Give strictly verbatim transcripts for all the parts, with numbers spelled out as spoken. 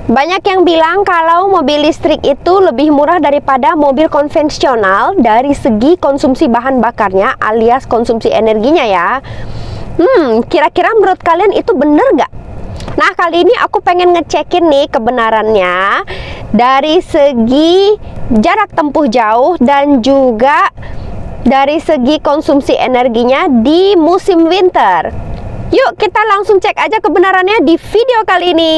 Banyak yang bilang kalau mobil listrik itu lebih murah daripada mobil konvensional dari segi konsumsi bahan bakarnya alias konsumsi energinya ya. Hmm, kira-kira menurut kalian itu bener nggak? Nah, kali ini aku pengen ngecekin nih kebenarannya dari segi jarak tempuh jauh dan juga dari segi konsumsi energinya di musim winter. Yuk kita langsung cek aja kebenarannya di video kali ini.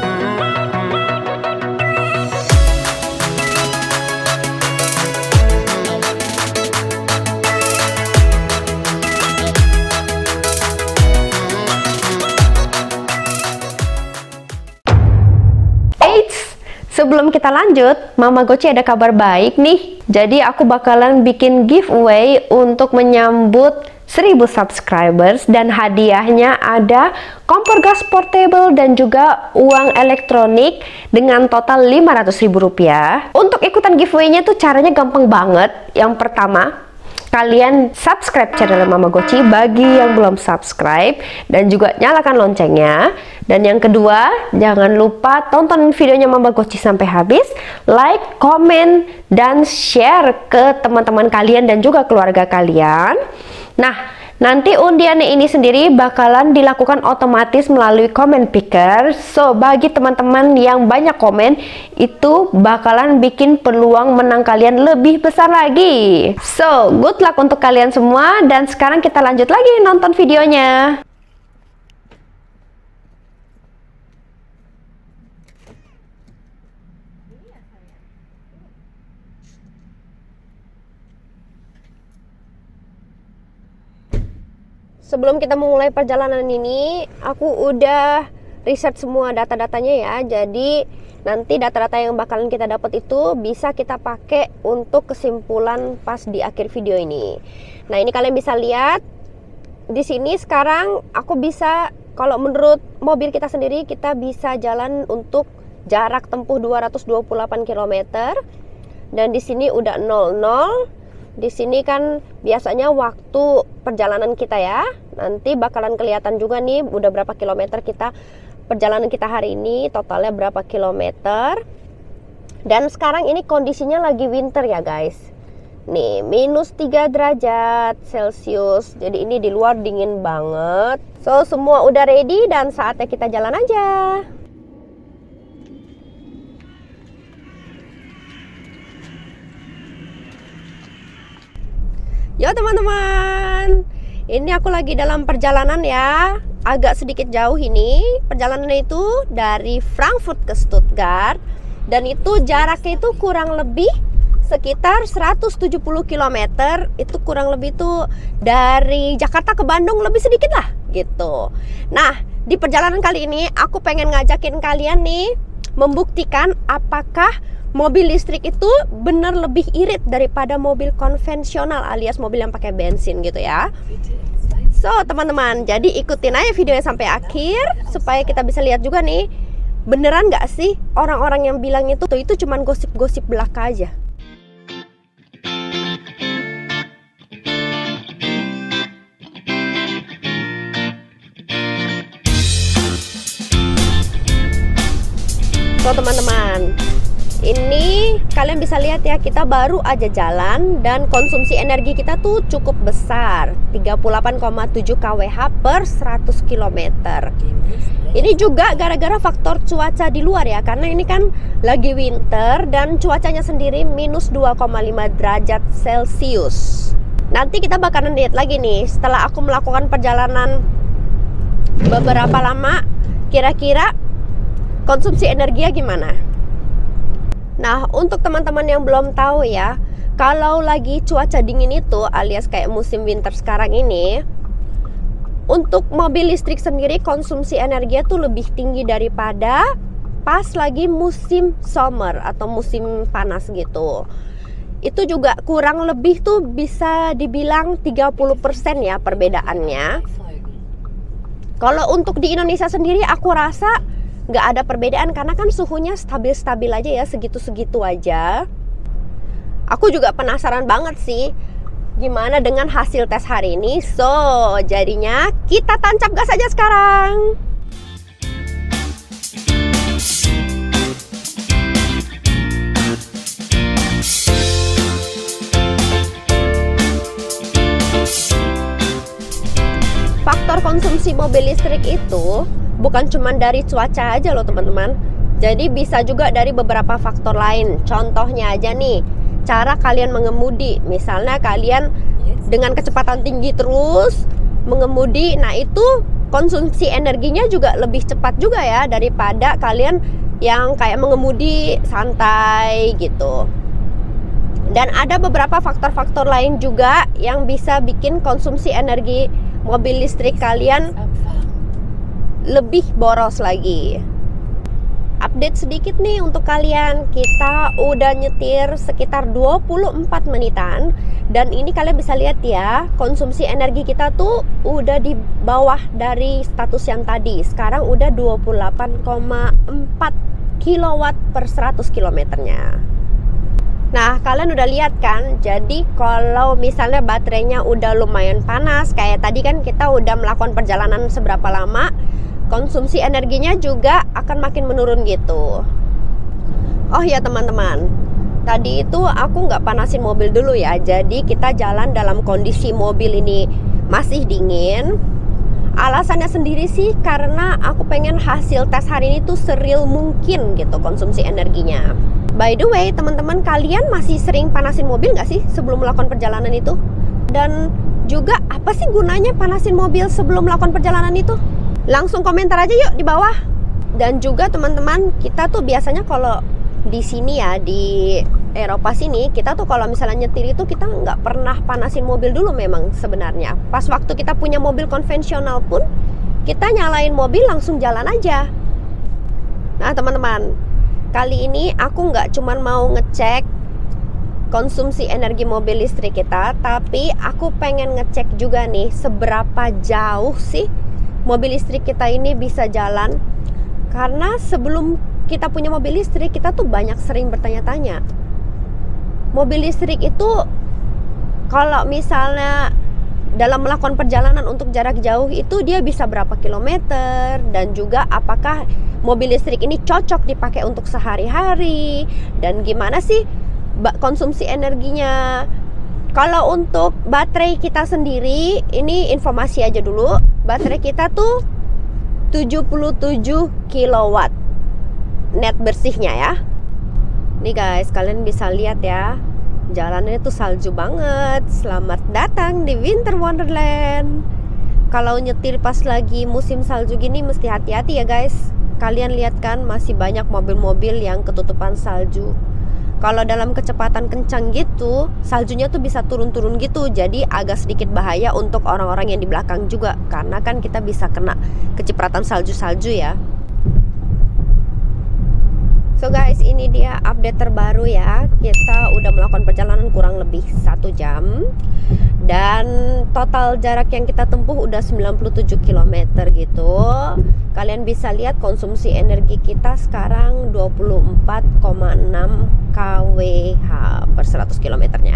Sebelum kita lanjut, Mama Goci ada kabar baik nih. Jadi aku bakalan bikin giveaway untuk menyambut seribu subscribers dan hadiahnya ada kompor gas portable dan juga uang elektronik dengan total lima ratus ribu rupiah. Untuk ikutan giveaway-nya tuh caranya gampang banget. Yang pertama, kalian subscribe channel Mama Goci bagi yang belum subscribe dan juga nyalakan loncengnya. Dan yang kedua, jangan lupa tonton videonya Mama Goci sampai habis, like, komen, dan share ke teman-teman kalian dan juga keluarga kalian. Nah, nanti undiannya ini sendiri bakalan dilakukan otomatis melalui comment picker. So, bagi teman-teman yang banyak komen, itu bakalan bikin peluang menang kalian lebih besar lagi. So, good luck untuk kalian semua. Dan sekarang kita lanjut lagi nonton videonya. Sebelum kita memulai perjalanan ini, aku udah riset semua data-datanya ya. Jadi nanti data-data yang bakalan kita dapat itu bisa kita pakai untuk kesimpulan pas di akhir video ini. Nah, ini kalian bisa lihat di sini sekarang aku bisa, kalau menurut mobil kita sendiri, kita bisa jalan untuk jarak tempuh dua ratus dua puluh delapan kilometer. Dan di sini udah nol nol. Di sini kan biasanya waktu perjalanan kita ya. Nanti bakalan kelihatan juga nih udah berapa kilometer kita perjalanan kita hari ini, totalnya berapa kilometer. Dan sekarang ini kondisinya lagi winter ya guys. Nih, minus tiga derajat Celcius. Jadi ini di luar dingin banget. So, semua udah ready dan saatnya kita jalan aja. Yo teman-teman, ini aku lagi dalam perjalanan ya, agak sedikit jauh ini. Perjalanannya itu dari Frankfurt ke Stuttgart. Dan itu jaraknya itu kurang lebih sekitar seratus tujuh puluh kilometer. Itu kurang lebih tuh dari Jakarta ke Bandung, lebih sedikit lah gitu. Nah, di perjalanan kali ini aku pengen ngajakin kalian nih membuktikan apakah mobil listrik itu bener lebih irit daripada mobil konvensional alias mobil yang pakai bensin gitu ya. So teman-teman, jadi ikutin aja videonya sampai akhir supaya kita bisa lihat juga nih, beneran nggak sih orang-orang yang bilang itu tuh itu cuman gosip-gosip belaka aja. So teman-teman, ini kalian bisa lihat ya, kita baru aja jalan dan konsumsi energi kita tuh cukup besar, tiga puluh delapan koma tujuh kilowatt per seratus kilometer. Ini juga gara-gara faktor cuaca di luar ya, karena ini kan lagi winter dan cuacanya sendiri minus dua koma lima derajat Celcius. Nanti kita bakalan lihat lagi nih setelah aku melakukan perjalanan beberapa lama, kira-kira konsumsi energinya gimana. Nah, untuk teman-teman yang belum tahu ya, kalau lagi cuaca dingin itu alias kayak musim winter sekarang ini, untuk mobil listrik sendiri konsumsi energi tuh lebih tinggi daripada pas lagi musim summer atau musim panas gitu. Itu juga kurang lebih tuh bisa dibilang tiga puluh persen ya perbedaannya. Kalau untuk di Indonesia sendiri aku rasa nggak ada perbedaan karena kan suhunya stabil-stabil aja ya, segitu-segitu aja. Aku juga penasaran banget sih gimana dengan hasil tes hari ini. So, jadinya kita tancap gas aja sekarang. konsumsi mobil listrik itu bukan cuma dari cuaca aja loh teman-teman. Jadi bisa juga dari beberapa faktor lain. Contohnya aja nih, cara kalian mengemudi. Misalnya kalian dengan kecepatan tinggi terus mengemudi, nah itu konsumsi energinya juga lebih cepat juga ya daripada kalian yang kayak mengemudi santai gitu. Dan ada beberapa faktor-faktor lain juga yang bisa bikin konsumsi energi mobil listrik kalian lebih boros lagi. Update sedikit nih untuk kalian, kita udah nyetir sekitar dua puluh empat menitan. Dan ini kalian bisa lihat ya, konsumsi energi kita tuh udah di bawah dari status yang tadi. Sekarang udah dua puluh delapan koma empat kilowatt per seratus kilometernya. Nah, kalian udah lihat kan, jadi kalau misalnya baterainya udah lumayan panas, kayak tadi kan kita udah melakukan perjalanan seberapa lama, konsumsi energinya juga akan makin menurun gitu. Oh ya teman-teman, tadi itu aku nggak panasin mobil dulu ya, jadi kita jalan dalam kondisi mobil ini masih dingin. Alasannya sendiri sih karena aku pengen hasil tes hari ini tuh seril mungkin gitu konsumsi energinya. By the way, teman-teman, kalian masih sering panasin mobil nggak sih sebelum melakukan perjalanan itu? Dan juga apa sih gunanya panasin mobil sebelum melakukan perjalanan itu? Langsung komentar aja yuk di bawah. Dan juga teman-teman, kita tuh biasanya kalau di sini ya, di Eropa sini, kita tuh kalau misalnya nyetir itu kita nggak pernah panasin mobil dulu memang sebenarnya. Pas waktu kita punya mobil konvensional pun, kita nyalain mobil langsung jalan aja. Nah teman-teman, kali ini aku nggak cuman mau ngecek konsumsi energi mobil listrik kita, tapi aku pengen ngecek juga nih seberapa jauh sih mobil listrik kita ini bisa jalan. Karena sebelum kita punya mobil listrik, kita tuh banyak sering bertanya-tanya, mobil listrik itu kalau misalnya dalam melakukan perjalanan untuk jarak jauh itu dia bisa berapa kilometer, dan juga apakah mobil listrik ini cocok dipakai untuk sehari-hari, dan gimana sih konsumsi energinya. Kalau untuk baterai kita sendiri, ini informasi aja dulu, baterai kita tuh tujuh puluh tujuh kilowatt net bersihnya ya. Nih guys, kalian bisa lihat ya, jalannya tuh salju banget. Selamat datang di Winter Wonderland. Kalau nyetir pas lagi musim salju gini mesti hati-hati ya guys. Kalian lihat kan, masih banyak mobil-mobil yang ketutupan salju. Kalau dalam kecepatan kencang gitu, saljunya tuh bisa turun-turun gitu. Jadi agak sedikit bahaya untuk orang-orang yang di belakang juga, karena kan kita bisa kena kecipratan salju-salju ya. So guys, ini dia update terbaru ya. Kita udah melakukan perjalanan kurang lebih satu jam, dan total jarak yang kita tempuh udah sembilan puluh tujuh kilometer gitu. Kalian bisa lihat konsumsi energi kita sekarang dua puluh empat koma enam kilowatt per seratus kilometernya.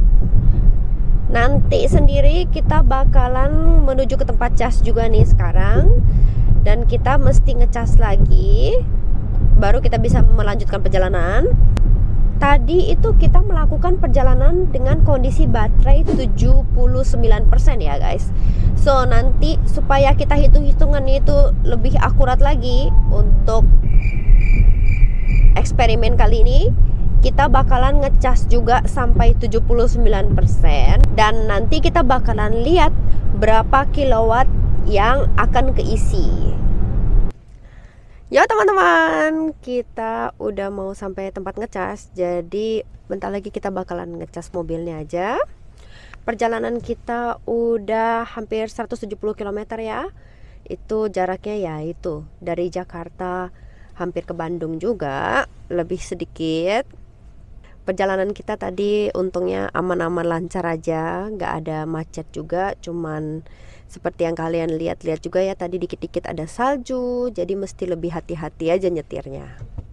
Nanti sendiri kita bakalan menuju ke tempat cas juga nih sekarang, dan kita mesti ngecas lagi baru kita bisa melanjutkan perjalanan. Tadi itu kita melakukan perjalanan dengan kondisi baterai tujuh puluh sembilan persen ya guys. So nanti supaya kita hitung-hitungannya itu lebih akurat lagi untuk eksperimen kali ini, kita bakalan ngecas juga sampai tujuh puluh sembilan persen, dan nanti kita bakalan lihat berapa kilowatt yang akan keisi. Ya teman-teman, kita udah mau sampai tempat ngecas, jadi bentar lagi kita bakalan ngecas mobilnya aja. Perjalanan kita udah hampir seratus tujuh puluh kilometer ya. Itu jaraknya ya itu dari Jakarta hampir ke Bandung juga, lebih sedikit. Perjalanan kita tadi untungnya aman-aman lancar aja, nggak ada macet juga. Cuman seperti yang kalian lihat-lihat juga ya, tadi dikit-dikit ada salju, jadi mesti lebih hati-hati aja nyetirnya.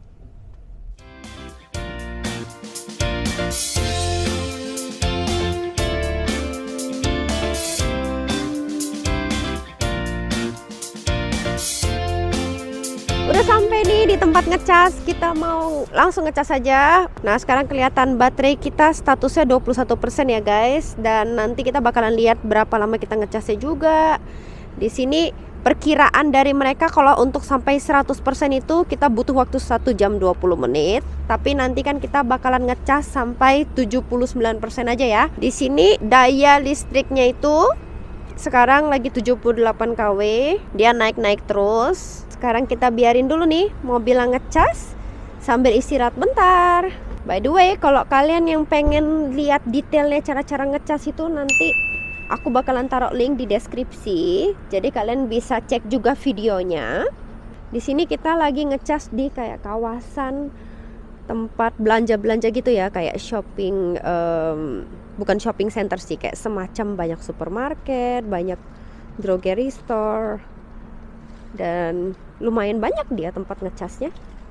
Udah sampai nih di tempat ngecas, kita mau langsung ngecas aja. Nah sekarang kelihatan baterai kita statusnya dua puluh satu persen ya guys, dan nanti kita bakalan lihat berapa lama kita ngecasnya juga. Di sini perkiraan dari mereka kalau untuk sampai seratus persen itu kita butuh waktu satu jam dua puluh menit. Tapi nanti kan kita bakalan ngecas sampai tujuh puluh sembilan persen aja ya. Di sini daya listriknya itu sekarang lagi tujuh puluh delapan kilowatt. Dia naik-naik terus. Sekarang kita biarin dulu nih mobilnya ngecas sambil istirahat bentar. By the way, kalau kalian yang pengen lihat detailnya cara-cara ngecas itu, nanti aku bakalan taruh link di deskripsi. Jadi kalian bisa cek juga videonya. Di sini kita lagi ngecas di kayak kawasan tempat belanja-belanja gitu ya, kayak shopping, um, bukan shopping center sih, kayak semacam banyak supermarket, banyak grocery store, dan lumayan banyak dia tempat ngecasnya.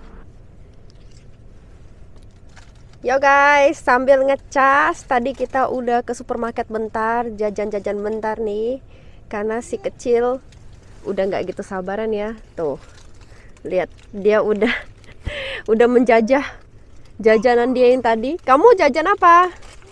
Yo guys, sambil ngecas, tadi kita udah ke supermarket bentar, jajan-jajan bentar nih, karena si kecil udah nggak gitu sabaran ya. Tuh, lihat dia udah udah menjajah jajanan dia yang tadi. Kamu jajan apa?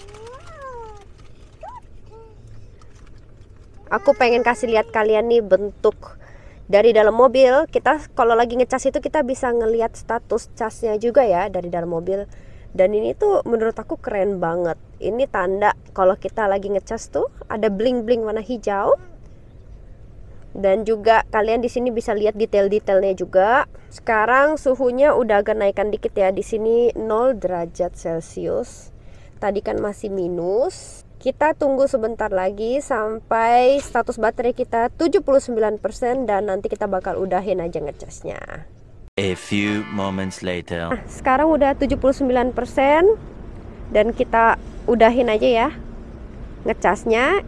Aku pengen kasih lihat kalian nih bentuk dari dalam mobil. Kita kalau lagi ngecas itu kita bisa ngelihat status casnya juga ya dari dalam mobil. Dan ini tuh menurut aku keren banget. Ini tanda kalau kita lagi ngecas tuh ada bling-bling warna hijau. Dan juga kalian di sini bisa lihat detail-detailnya juga. Sekarang suhunya udah agak naikkan dikit ya. Di sini nol derajat Celcius. Tadi kan masih minus. Kita tunggu sebentar lagi sampai status baterai kita tujuh puluh sembilan persen dan nanti kita bakal udahin aja ngecasnya. A few moments later. Nah, sekarang udah tujuh puluh sembilan persen dan kita udahin aja ya ngecasnya.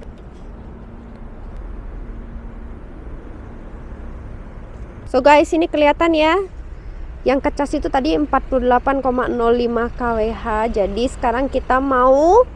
So guys, ini kelihatan ya, yang kecas itu tadi empat puluh delapan koma nol lima kilowatt. Jadi sekarang kita mau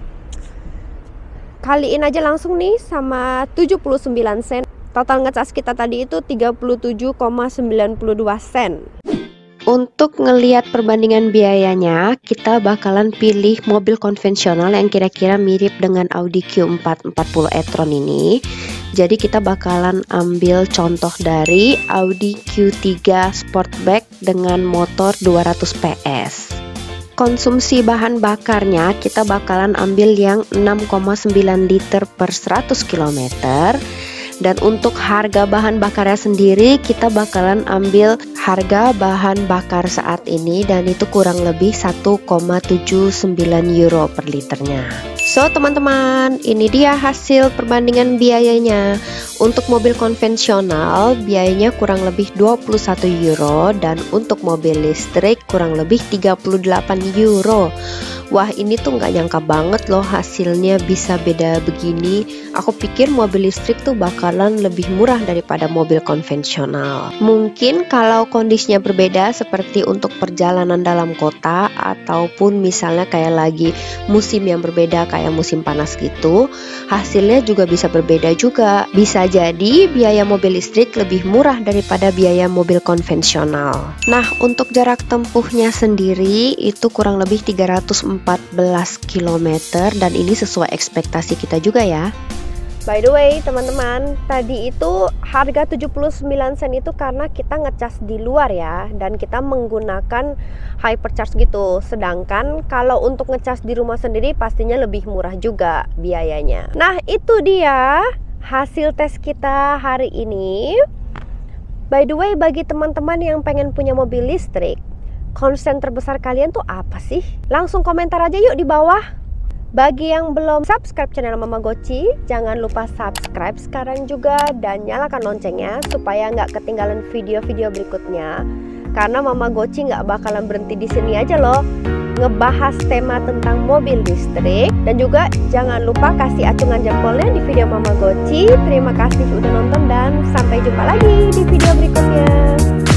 kaliin aja langsung nih sama tujuh puluh sembilan sen. Total ngecas kita tadi itu tiga puluh tujuh koma sembilan dua sen. Untuk ngelihat perbandingan biayanya, kita bakalan pilih mobil konvensional yang kira-kira mirip dengan Audi Q empat empat puluh e-tron ini. Jadi kita bakalan ambil contoh dari Audi Q tiga Sportback dengan motor dua ratus P S. Konsumsi bahan bakarnya kita bakalan ambil yang enam koma sembilan liter per seratus kilometer. Dan untuk harga bahan bakarnya sendiri kita bakalan ambil harga bahan bakar saat ini, dan itu kurang lebih satu koma tujuh sembilan euro per liternya. So teman-teman, ini dia hasil perbandingan biayanya. Untuk mobil konvensional biayanya kurang lebih dua puluh satu euro, dan untuk mobil listrik kurang lebih tiga puluh delapan euro. Wah, ini tuh nggak nyangka banget loh hasilnya bisa beda begini. Aku pikir mobil listrik tuh bakalan lebih murah daripada mobil konvensional. Mungkin kalau kondisinya berbeda seperti untuk perjalanan dalam kota, ataupun misalnya kayak lagi musim yang berbeda kayak musim panas gitu, hasilnya juga bisa berbeda juga. Bisa jadi biaya mobil listrik lebih murah daripada biaya mobil konvensional. Nah, untuk jarak tempuhnya sendiri itu kurang lebih tiga ratus empat belas kilometer, dan ini sesuai ekspektasi kita juga ya. By the way teman-teman, tadi itu harga tujuh puluh sembilan sen itu karena kita ngecas di luar ya, dan kita menggunakan hypercharge gitu. Sedangkan kalau untuk ngecas di rumah sendiri pastinya lebih murah juga biayanya. Nah, itu dia hasil tes kita hari ini. By the way, bagi teman-teman yang pengen punya mobil listrik, concern terbesar kalian tuh apa sih? Langsung komentar aja yuk di bawah. Bagi yang belum subscribe channel Mama Goci, jangan lupa subscribe sekarang juga dan nyalakan loncengnya supaya nggak ketinggalan video-video berikutnya. Karena Mama Goci nggak bakalan berhenti di sini aja loh, ngebahas tema tentang mobil listrik. Dan juga jangan lupa kasih acungan jempolnya di video Mama Goci. Terima kasih udah nonton dan sampai jumpa lagi di video berikutnya.